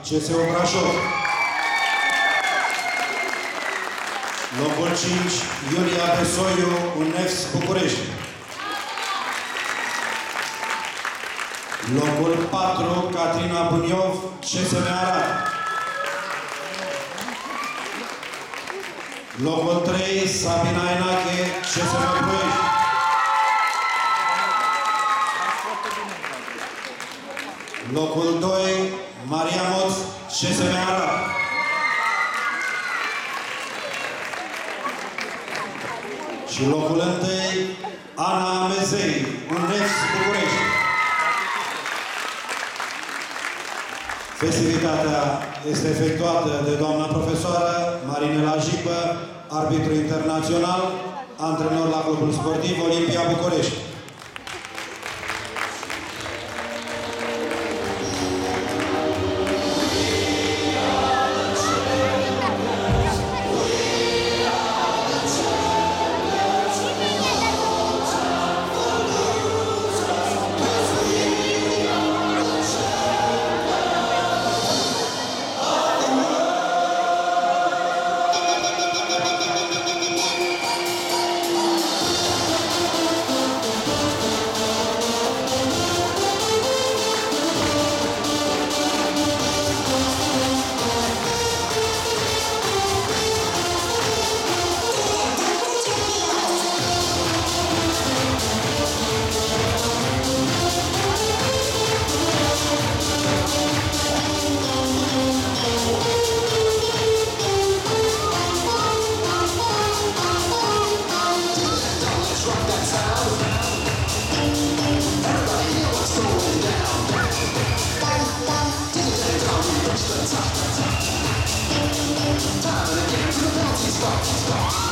CSU Brașov. Locul 5, Iulia Besoiu, UNEFS București. Locul 4, Catrina Buniov, CSM Arad. Locul 3, Sabina Enache, CSM Ploiești. Locul 2, Maria Moț, CSM Arad. Și locul 1, Ana Amezei, UNEFS București. Festivitatea este efectuată de doamna profesoară Marinela Jipă, arbitru internațional, antrenor la Clubul Sportiv Olimpia București. Time and again to the penalty spot.